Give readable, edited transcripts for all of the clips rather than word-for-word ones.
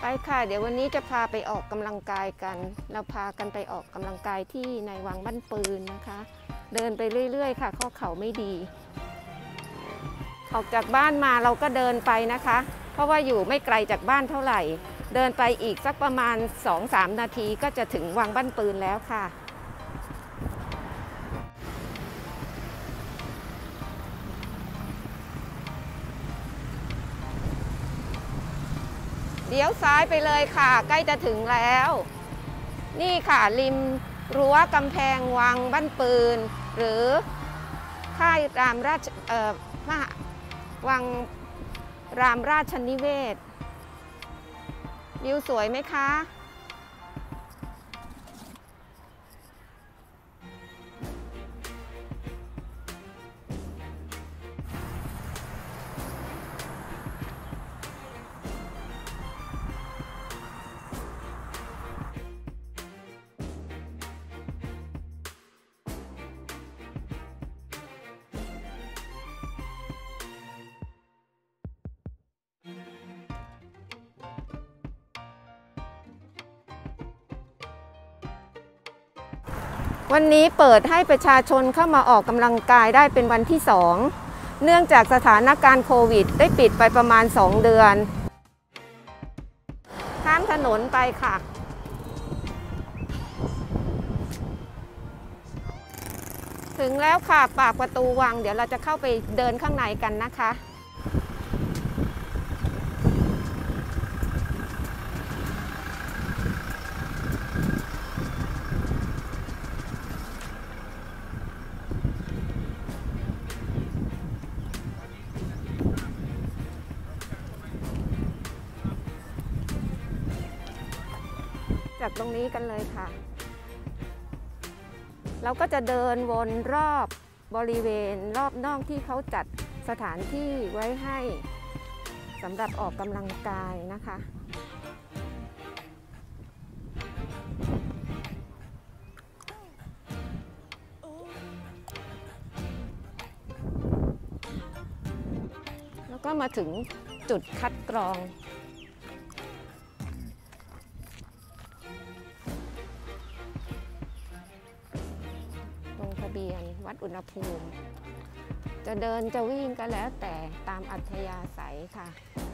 ไปค่ะเดี๋ยววันนี้จะพาไปออกกำลังกายกันเราพากันไปออกกำลังกายที่ในวังบ้านปืนนะคะเดินไปเรื่อยๆค่ะข้อเข่าไม่ดีออกจากบ้านมาเราก็เดินไปนะคะเพราะว่าอยู่ไม่ไกลจากบ้านเท่าไหร่เดินไปอีกสักประมาณ 2-3 นาทีก็จะถึงวังบ้านปืนแล้วค่ะเลี้ยวซ้ายไปเลยค่ะใกล้จะถึงแล้วนี่ค่ะริมรั้วกำแพงวังบ้านปืนหรือค่ายรามราชวังรามราชนิเวศวิวสวยไหมคะวันนี้เปิดให้ประชาชนเข้ามาออกกำลังกายได้เป็นวันที่2เนื่องจากสถานการณ์โควิดได้ปิดไปประมาณ2 เดือนข้ามถนนไปค่ะถึงแล้วค่ะปากประตูวังเดี๋ยวเราจะเข้าไปเดินข้างในกันนะคะจากตรงนี้กันเลยค่ะเราก็จะเดินวนรอบบริเวณรอบนอกที่เขาจัดสถานที่ไว้ให้สำหรับออกกำลังกายนะคะแล้วก็มาถึงจุดคัดกรองทะเบียนวัดอุณหภูมิจะเดินจะวิ่งก็แล้วแต่ตามอัธยาศัยค่ะ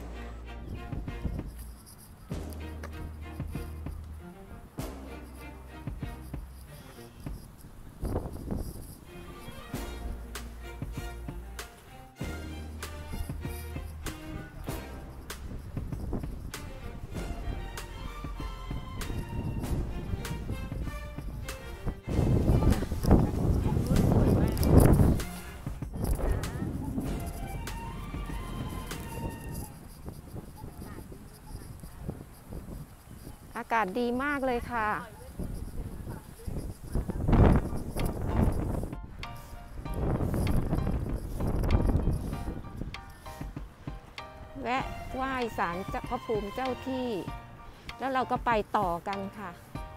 อากาศดีมากเลยค่ะแวะไหว้ศาลเจ้าพระภูมิเจ้าที่แล้วเราก็ไปต่อกันค่ะ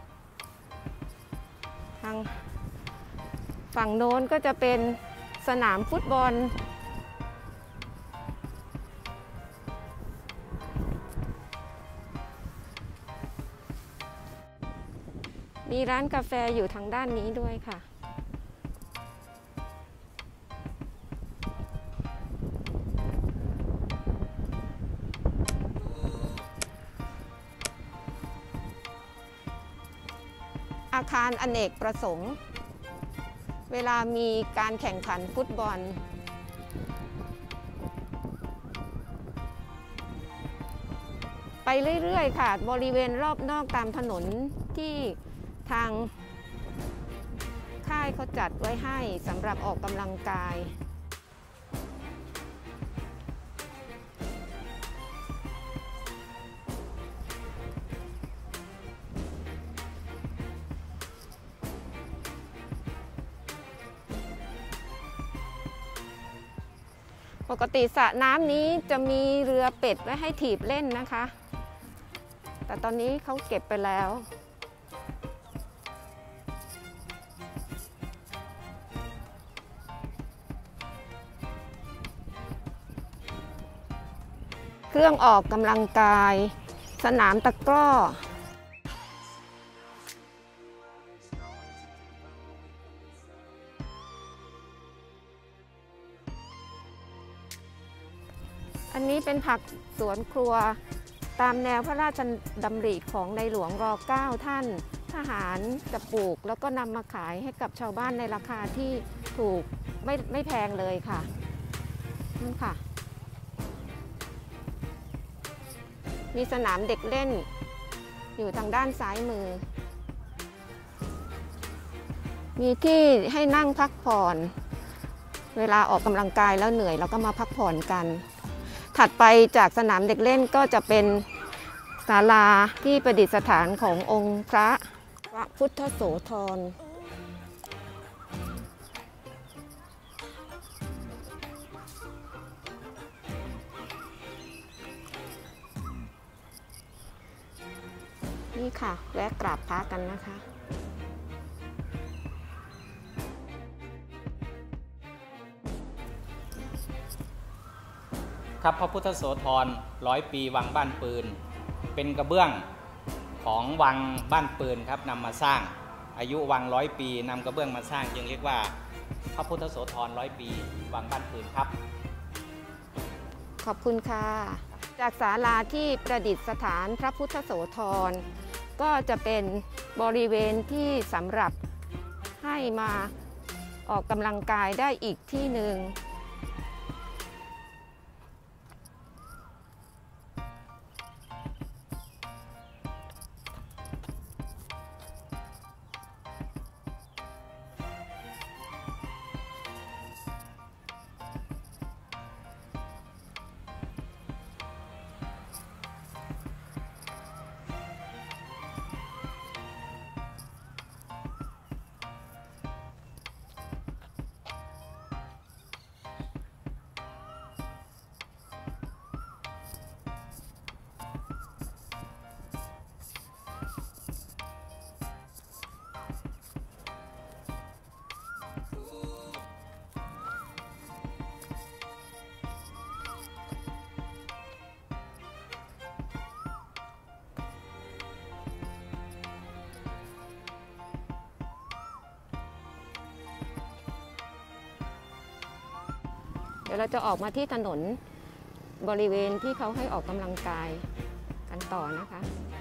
ทางฝั่งโน้นก็จะเป็นสนามฟุตบอลมีร้านกาแฟอยู่ทางด้านนี้ด้วยค่ะอาคารอเนกประสงค์เวลามีการแข่งขันฟุตบอลไปเรื่อยๆค่ะบริเวณรอบนอกตามถนนที่ทางค่ายเขาจัดไว้ให้สำหรับออกกำลังกายปกติสระน้ำนี้จะมีเรือเป็ดไว้ให้ถีบเล่นนะคะแต่ตอนนี้เขาเก็บไปแล้วเครื่องออกกำลังกายสนามตะกร้ออันนี้เป็นผักสวนครัวตามแนวพระราชดำริของในหลวงร.9 ท่านทหารจะปลูกแล้วก็นำมาขายให้กับชาวบ้านในราคาที่ถูกไม่แพงเลยค่ะนี่ค่ะมีสนามเด็กเล่นอยู่ทางด้านซ้ายมือมีที่ให้นั่งพักผ่อนเวลาออกกำลังกายแล้วเหนื่อยเราก็มาพักผ่อนกันถัดไปจากสนามเด็กเล่นก็จะเป็นศาลาที่ประดิษฐานขององค์พระพุทธโสธรนี่ค่ะแวะกราบพระกันนะคะครับพระพุทธโสธร100 ปีวังบ้านปืนเป็นกระเบื้องของวังบ้านปืนครับนำมาสร้างอายุวัง100 ปีนำกระเบื้องมาสร้างจึงเรียกว่าพระพุทธโสธร100 ปีวังบ้านปืนครับขอบคุณค่ะจากศาลาที่ประดิษฐานพระพุทธโสธรก็จะเป็นบริเวณที่สำหรับให้มาออกกำลังกายได้อีกที่หนึ่งเดี๋ยวเราจะออกมาที่ถนนบริเวณที่เขาให้ออกกำลังกายกันต่อนะคะ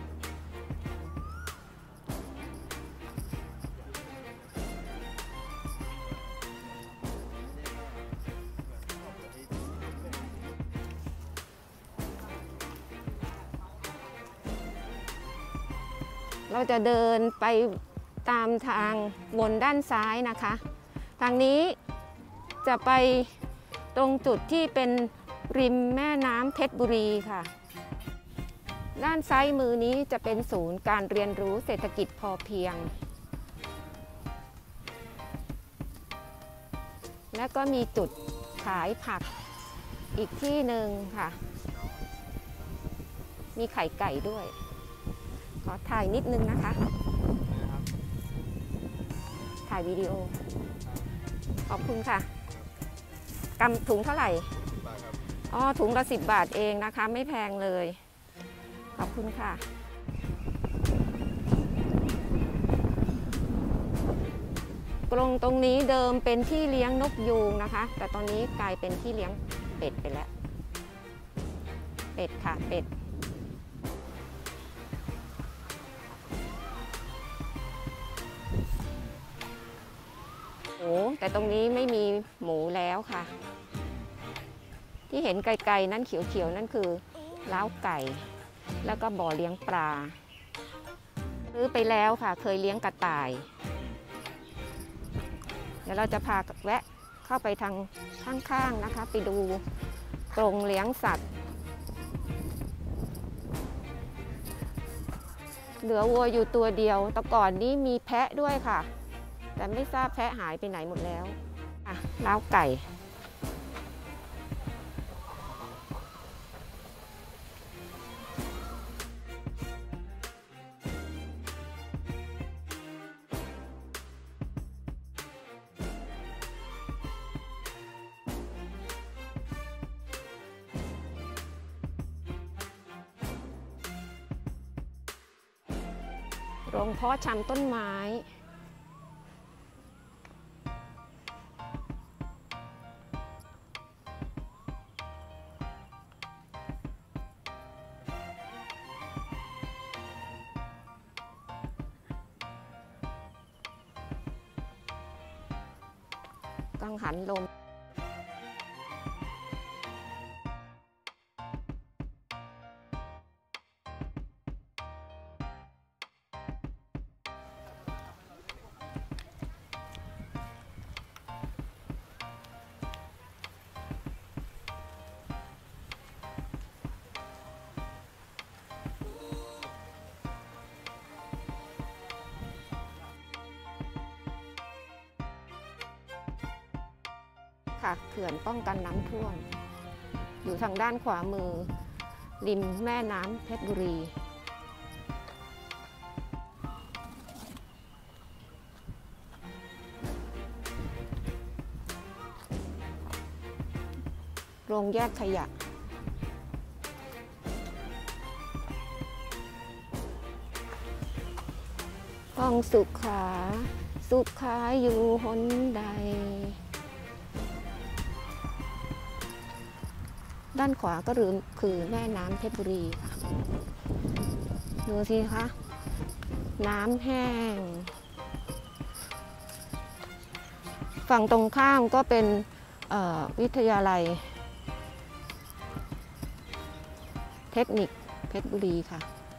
เราจะเดินไปตามทางบนด้านซ้ายนะคะทางนี้จะไปตรงจุดที่เป็นริมแม่น้ำเพชรบุรีค่ะด้านซ้ายมือนี้จะเป็นศูนย์การเรียนรู้เศรษฐกิจพอเพียงและก็มีจุดขายผักอีกที่หนึ่งค่ะมีไข่ไก่ด้วยขอถ่ายนิดนึงนะคะถ่ายวิดีโอขอบคุณค่ะกำถุงเท่าไหร่อ๋อถุงละ10 บาทเองนะคะไม่แพงเลยขอบคุณค่ะกรงตรงนี้เดิมเป็นที่เลี้ยงนกยูงนะคะแต่ตอนนี้กลายเป็นที่เลี้ยงเป็ดไปแล้วเป็ดค่ะเป็ดโอ้แต่ตรงนี้ไม่มีหมูแล้วค่ะที่เห็นไกลๆนั่นเขียวๆนั่นคือเล้าไก่แล้วก็บ่อเลี้ยงปลาซื้อไปแล้วค่ะเคยเลี้ยงกระต่ายเดี๋ยวเราจะพาแวะเข้าไปทางข้างๆนะคะไปดูกรงเลี้ยงสัตว์เหลือวัวอยู่ตัวเดียวแต่ก่อนนี้มีแพะด้วยค่ะแต่ไม่ทราบแพะหายไปไหนหมดแล้วเล้าไก่โรงเพาะชำต้นไม้กังหันลมค่ะเขื่อนป้องกันน้ำท่วมอยู่ทางด้านขวามือริมแม่น้ำเพชรบุรีโรงแยกขยะต้องสุขาสุขาอยู่หนใดด้านขวาก็คือแม่น้ำเพชรบุรีค่ะดูสิคะน้ำแห้งฝั่งตรงข้ามก็เป็นวิทยาลัยเทคนิคเพชรบุรีค่ะ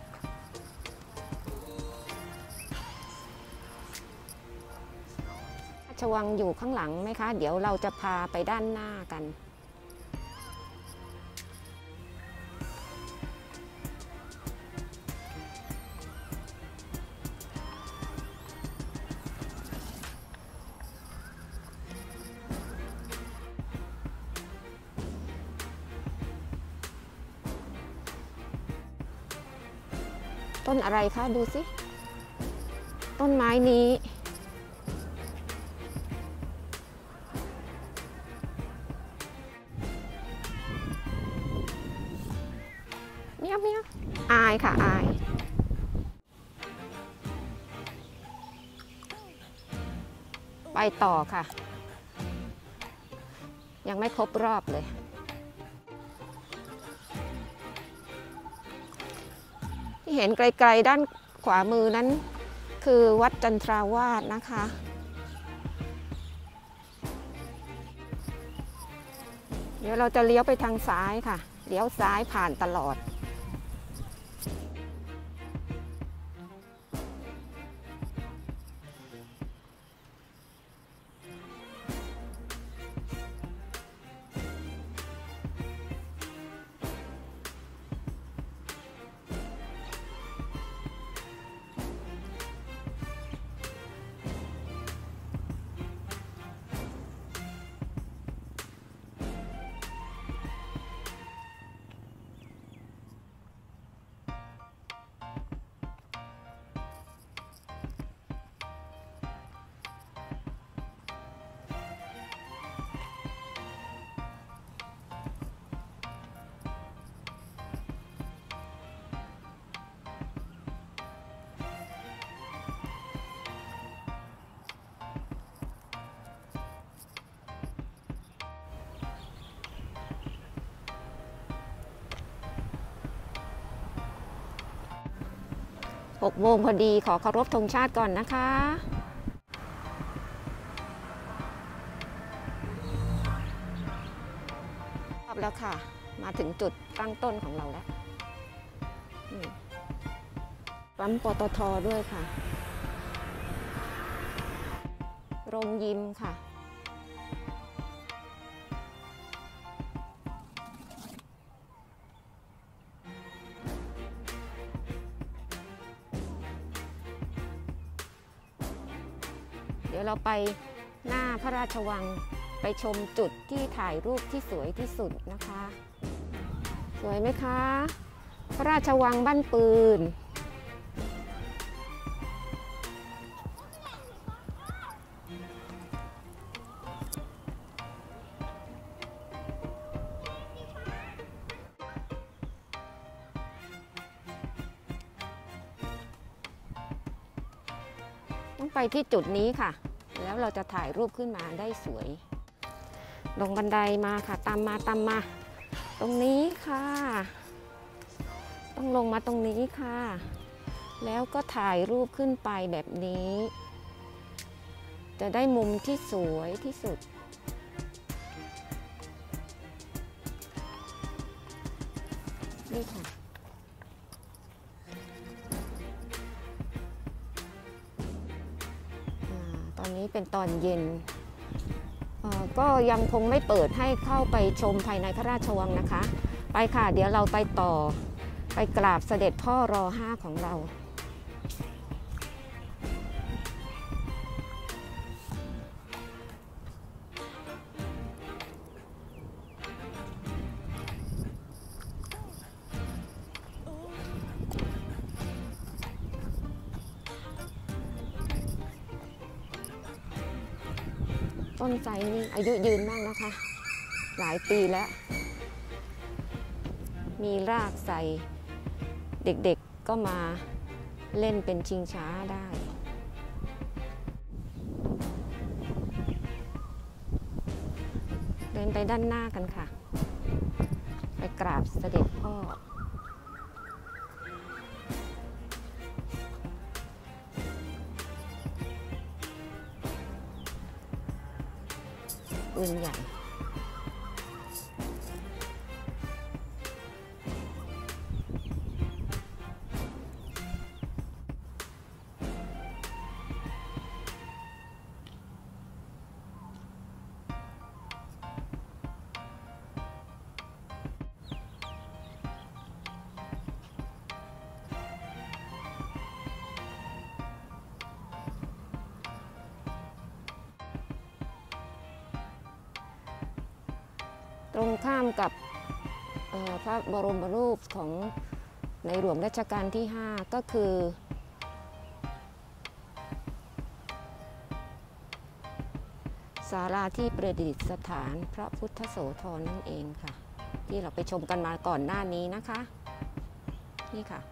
ราชวังอยู่ข้างหลังไหมคะเดี๋ยวเราจะพาไปด้านหน้ากันต้นอะไรคะดูสิต้นไม้นี้เมียวเมียวอายค่ะอายไปต่อค่ะยังไม่ครบรอบเลยที่เห็นไกลๆด้านขวามือนั้นคือวัดจันทราวาสนะคะเดี๋ยวเราจะเลี้ยวไปทางซ้ายค่ะเลี้ยวซ้ายผ่านตลอด6 โมงพอดีขอเคารพธงชาติก่อนนะคะรอบแล้วค่ะมาถึงจุดตั้งต้นของเราแล้วปั๊มปตท.ด้วยค่ะโรงยิมค่ะเดี๋ยวเราไปหน้าพระราชวังไปชมจุดที่ถ่ายรูปที่สวยที่สุดนะคะสวยไหมคะพระราชวังบ้านปืนไปที่จุดนี้ค่ะ แล้วเราจะถ่ายรูปขึ้นมาได้สวย ลงบันไดมาค่ะตามมาตรงนี้ค่ะ ต้องลงมาตรงนี้ค่ะ แล้วก็ถ่ายรูปขึ้นไปแบบนี้ จะได้มุมที่สวยที่สุดนี่ค่ะตอนนี้เป็นตอนเย็นก็ยังคงไม่เปิดให้เข้าไปชมภายในพระราชวังนะคะไปค่ะเดี๋ยวเราไปต่อไปกราบเสด็จพ่อร.5 ของเราต้นไทรนี่อายุยืนมากนะคะหลายปีแล้วมีรากใสเด็กๆก็มาเล่นเป็นชิงช้าได้เดินไปด้านหน้ากันค่ะไปกราบเสด็จพ่อปืนใหญ่ตรงข้ามกับพระบรมรูปของในหลวงรัชกาลที่ 5 ก็คือศาลาที่ประดิษฐานพระพุทธโสธรนั่นเองค่ะที่เราไปชมกันมาก่อนหน้านี้นะคะนี่ค่ะ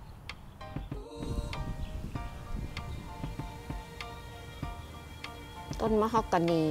ต้นมะฮอกกานี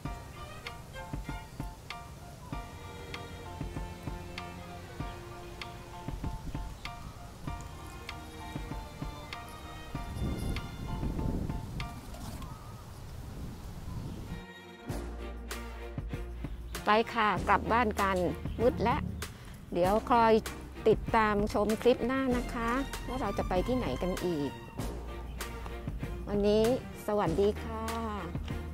ไปค่ะกลับบ้านกันมืดแล้วเดี๋ยวคอยติดตามชมคลิปหน้านะคะว่าเราจะไปที่ไหนกันอีกวันนี้สวัสดีค่ะ